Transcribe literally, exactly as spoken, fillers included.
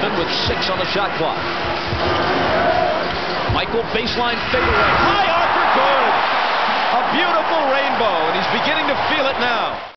Griffin with six on the shot clock. Michael baseline fadeaway. High arc for good. A beautiful rainbow, and he's beginning to feel it now.